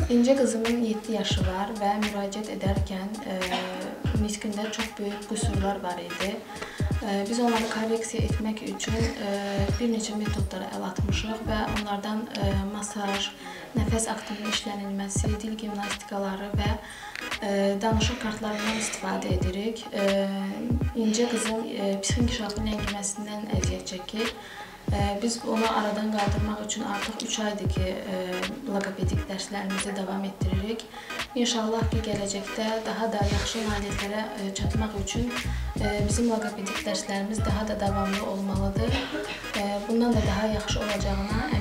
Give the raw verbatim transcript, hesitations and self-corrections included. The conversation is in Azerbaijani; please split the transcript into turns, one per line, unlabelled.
İncə qızımın yeddi yaşı var və müraciət edərkən e, nitqində çox böyük qüsurlar var idi. E, biz onları korreksiya etmək üçün e, bir neçə metodlara əl atmışıq və onlardan e, masaj, nəfəs aktivinin işlənilməsi, dil gimnastikaları və e, danışıq kartlarından istifadə edirik. E, İncə qızım e, psixi-inkişafı ləngiməsindən əziyyət çəkir. Biz onu aradan qaldırmaq üçün artıq üç aydır ki, loqopedik dərslərimizi davam etdiririk. İnşallah ki, gələcəkdə daha da yaxşı nailiyyətlərə çatmaq üçün bizim loqopedik dərslərimiz daha da davamlı olmalıdır. Bundan da daha yaxşı olacağına